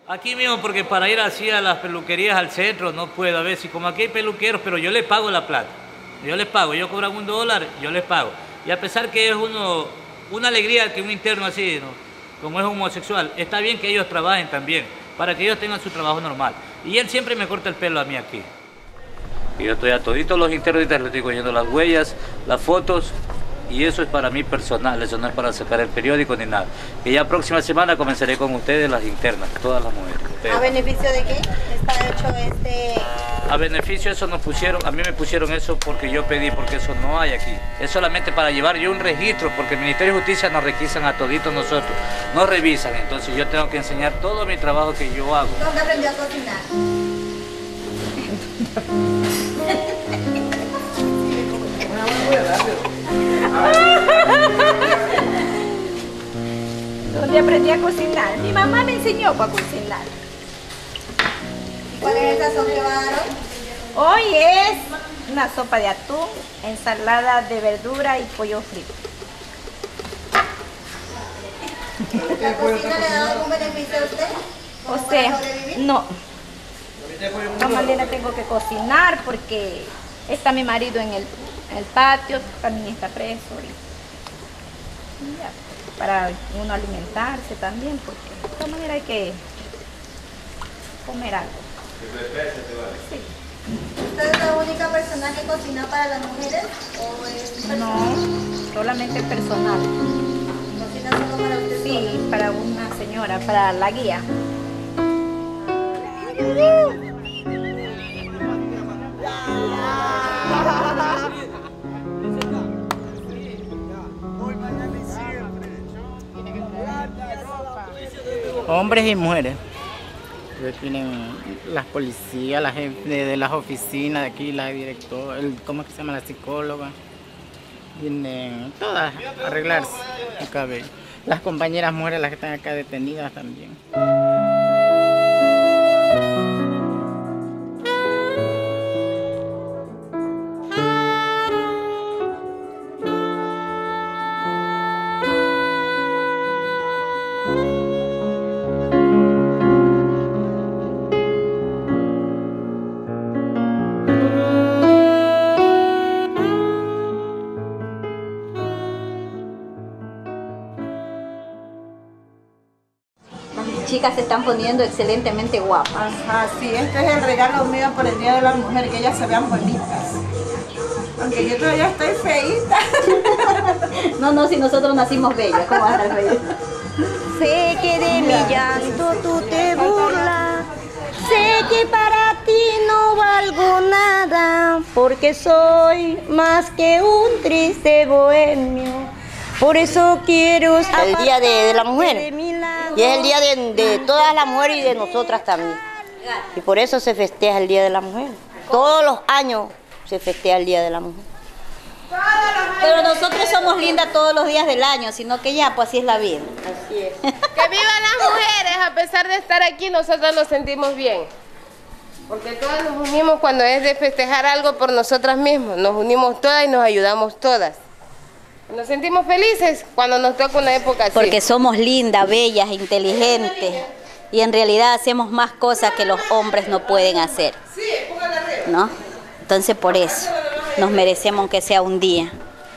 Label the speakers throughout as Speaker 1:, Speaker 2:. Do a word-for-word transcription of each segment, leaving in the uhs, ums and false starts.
Speaker 1: Aquí mismo, porque para ir así a las peluquerías al centro no puedo. A ver, si como aquí hay peluqueros, pero yo les pago la plata. Yo les pago, ellos cobran un dólar, yo les pago. Y a pesar que es uno, una alegría que un interno así, ¿no? Como es homosexual, está bien que ellos trabajen también, para que ellos tengan su trabajo normal. Y él siempre me corta el pelo a mí aquí. Y yo estoy a toditos los internos, les estoy cogiendo las huellas, las fotos, y eso es para mí personal, eso no es para sacar el periódico ni nada. Y ya próxima semana comenzaré con ustedes las internas, todas las mujeres. Ustedes.
Speaker 2: ¿A beneficio de qué está hecho este...?
Speaker 1: A beneficio eso nos pusieron, a mí me pusieron eso porque yo pedí, porque eso no hay aquí. Es solamente para llevar yo un registro, porque el Ministerio de Justicia nos requisan a toditos nosotros, nos revisan, entonces yo tengo que enseñar todo mi trabajo que yo hago.
Speaker 2: ¿Dónde aprendió a cocinar?
Speaker 3: ¿Dónde aprendí a cocinar? Mi mamá me enseñó para cocinar.
Speaker 2: ¿Y cuál es el sazón que va a dar hoy?
Speaker 3: Hoy es una sopa de atún, ensalada de verdura y pollo frito.
Speaker 2: ¿La cocina le ha dado algún beneficio a usted?
Speaker 3: O sea, no. De todas maneras tengo que cocinar porque está mi marido en el, en el patio, también está preso ahorita. Y ya, para uno alimentarse también, porque de todas maneras hay que comer algo. Sí.
Speaker 2: ¿Usted es la única persona que cocina para las mujeres o es personal?
Speaker 3: No, solamente personal.
Speaker 2: ¿Cocina solo para usted?
Speaker 3: Sí, sola? Para una señora, para la guía.
Speaker 4: Hombres y mujeres. Tienen las policías, la gente de las oficinas de aquí, la directora, el, ¿cómo es que se llama? La psicóloga. Vienen todas a arreglarse el cabello. Las compañeras mujeres, las que están acá detenidas también.
Speaker 3: Chicas se están poniendo excelentemente guapas.
Speaker 5: Ajá, sí, este es el regalo mío por el Día de la Mujer, que ellas se vean bonitas. Aunque yo todavía estoy feíta.
Speaker 3: No, no, si nosotros nacimos bellas, ¿cómo vas a estar bellas?
Speaker 6: Sé que de mi llanto tú te burlas, sé que para ti no valgo nada, porque soy más que un triste bohemio. Por eso quiero
Speaker 7: el Día de, de la Mujer, y es el día de, de todas las mujeres y de nosotras también. Y por eso se festeja el Día de la Mujer. Todos los años se festeja el Día de la Mujer.
Speaker 3: Pero nosotros somos lindas todos los días del año, sino que ya, pues así es la vida.
Speaker 7: Así es.
Speaker 8: Que vivan las mujeres, a pesar de estar aquí, nosotros nos sentimos bien. Porque todas nos unimos cuando es de festejar algo por nosotras mismas. Nos unimos todas y nos ayudamos todas. Nos sentimos felices cuando nos toca una época así.
Speaker 3: Porque somos lindas, bellas, inteligentes. Y en realidad hacemos más cosas que los hombres no pueden hacer. ¿No? Entonces por eso nos merecemos que sea un día.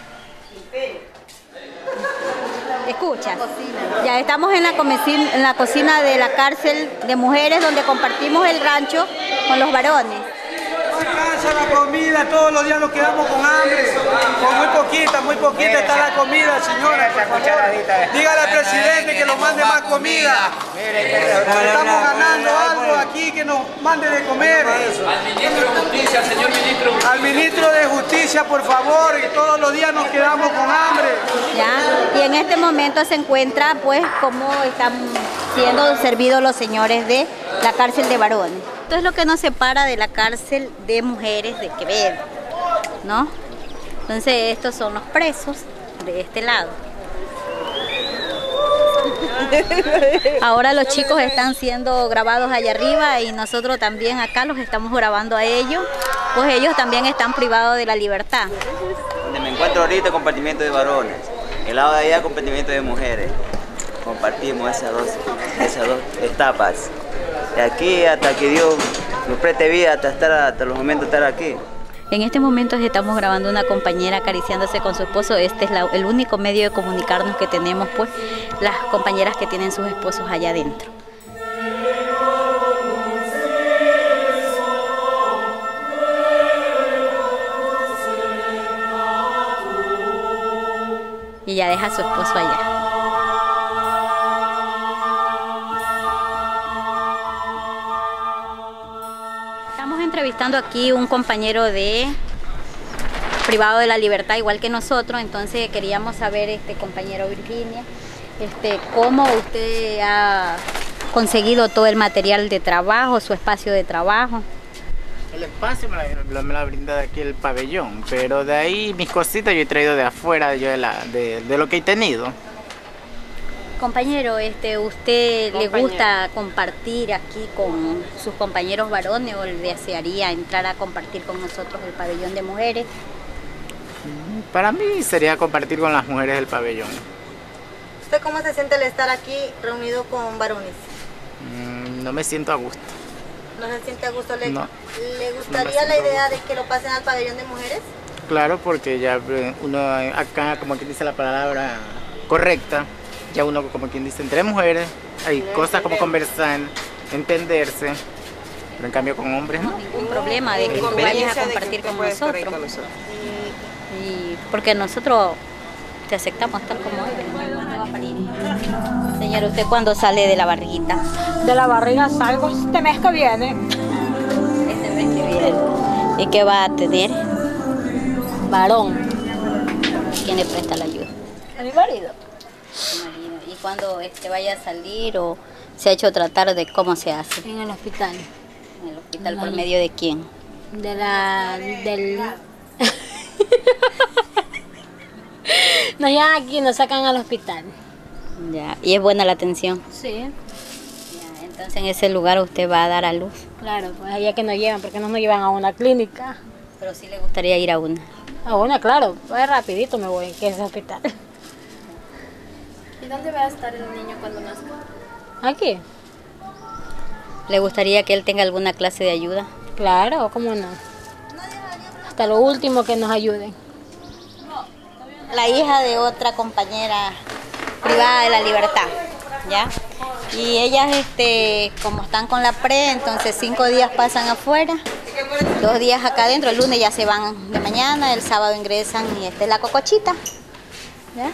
Speaker 3: Escucha, ya estamos en la, en la cocina de la cárcel de mujeres donde compartimos el rancho con los varones.
Speaker 9: No alcanza la comida, todos los días nos quedamos con hambre, con muy poquita, muy poquita está la comida, señora, por favor. Dígale al presidente que nos mande más comida. Estamos ganando algo aquí, que nos mande de comer.
Speaker 1: Al ministro de Justicia, señor ministro.
Speaker 9: Al ministro de Justicia, por favor, que todos los días nos quedamos con hambre.
Speaker 3: Ya, y en este momento se encuentra, pues, cómo están siendo servidos los señores de la cárcel de varones. Esto es lo que nos separa de la cárcel de mujeres de Quevedo, ¿no? Entonces estos son los presos de este lado. Ahora los chicos están siendo grabados allá arriba y nosotros también acá los estamos grabando a ellos, pues ellos también están privados de la libertad.
Speaker 10: Donde me encuentro ahorita, compartimiento de varones, el lado de allá, compartimiento de mujeres. Compartimos esas dos, esas dos etapas. de aquí hasta que Dios nos preste vida, hasta, estar, hasta los momentos de estar aquí.
Speaker 11: En este momento estamos grabando una compañera acariciándose con su esposo. Este es la, el único medio de comunicarnos que tenemos, pues, las compañeras que tienen sus esposos allá adentro. Y ya deja a su esposo allá. Estamos entrevistando aquí un compañero de privado de la libertad, igual que nosotros, entonces queríamos saber, este compañero Virginia, este, cómo usted ha conseguido todo el material de trabajo, su espacio de trabajo.
Speaker 4: El espacio me la, me la brinda de aquí el pabellón, pero de ahí mis cositas yo he traído de afuera, yo de, la, de, de lo que he tenido.
Speaker 11: Compañero, este, ¿usted Compañero. le gusta compartir aquí con sus compañeros varones o le desearía entrar a compartir con nosotros el pabellón de mujeres?
Speaker 4: Para mí sería compartir con las mujeres del pabellón.
Speaker 2: ¿Usted cómo se siente al estar aquí reunido con varones?
Speaker 4: Mm, no me siento a gusto.
Speaker 2: ¿No se siente a gusto? ¿Le,
Speaker 4: no,
Speaker 2: ¿le gustaría no la idea de que lo pasen al pabellón de mujeres?
Speaker 4: Claro, porque ya uno acá, como quien dice la palabra correcta, ya uno, como quien dice, entre mujeres, hay cosas como conversar, entenderse, pero en cambio con hombres no.
Speaker 11: Ningún problema de que tú vayas a compartir con nosotros. con nosotros. Y, y porque nosotros te aceptamos tal como eres. Señor, ¿usted cuándo sale de la barriguita?
Speaker 12: De la barriga salgo este mes que viene.
Speaker 11: Este mes que viene. ¿Y qué va a tener?
Speaker 12: Varón.
Speaker 11: ¿Quién le presta la ayuda?
Speaker 12: A mi marido.
Speaker 11: ¿Y cuando este vaya a salir o se ha hecho tratar de cómo se hace?
Speaker 12: En el hospital.
Speaker 11: ¿En el hospital por medio de quién?
Speaker 12: De la... del... Nos llevan aquí y nos sacan al hospital.
Speaker 11: Ya, ¿y es buena la atención?
Speaker 12: Sí.
Speaker 11: Ya, entonces en ese lugar usted va a dar a luz.
Speaker 12: Claro, pues allá que nos llevan, porque no nos llevan a una clínica.
Speaker 11: Pero sí le gustaría ir a una.
Speaker 12: A una, claro, pues rapidito me voy, que es el hospital.
Speaker 3: ¿Y dónde va a estar el niño cuando nazca?
Speaker 12: Aquí.
Speaker 11: ¿Le gustaría que él tenga alguna clase de ayuda?
Speaker 12: Claro, ¿cómo no? Hasta lo último que nos ayuden.
Speaker 11: La hija de otra compañera privada de la libertad, ¿ya? Y ellas, este, como están con la pre, entonces cinco días pasan afuera, dos días acá adentro, el lunes ya se van de mañana, el sábado ingresan y esta es la cocochita, ¿ya?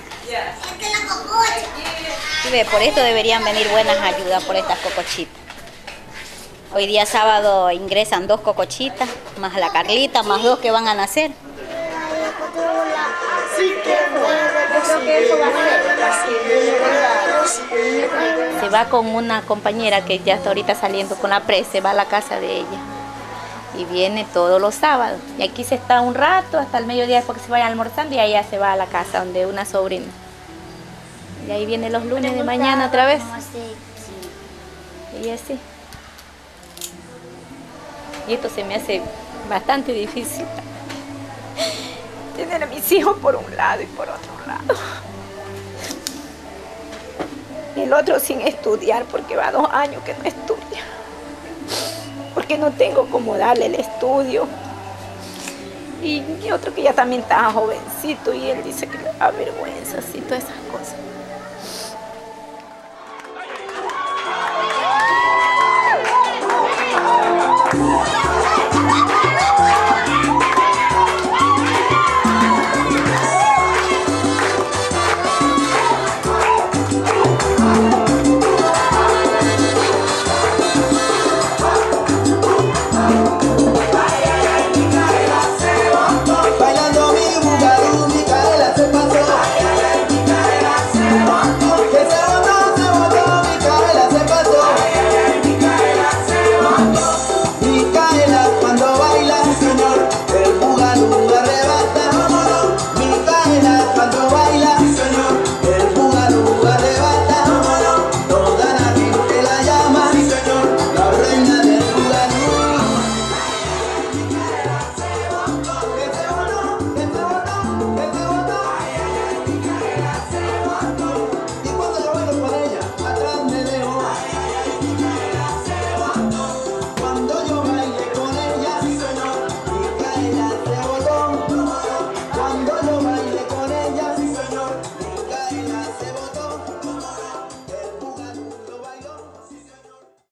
Speaker 11: Y ve, por esto deberían venir buenas ayudas por estas cocochitas. Hoy día sábado ingresan dos cocochitas, más la Carlita, más dos que van a nacer. Se va con una compañera que ya está ahorita saliendo con la pre, se va a la casa de ella y viene todos los sábados y aquí se está un rato hasta el mediodía después que se vayan almorzando y ella se va a la casa donde una sobrina y ahí viene los lunes de mañana otra vez y así. Y esto se me hace bastante difícil. Tener a mis hijos por un lado y por otro lado. Y el otro sin estudiar porque va dos años que no estudia. Porque no tengo cómo darle el estudio. Y, y otro que ya también está jovencito y él dice que le da vergüenza, así, todas esas cosas.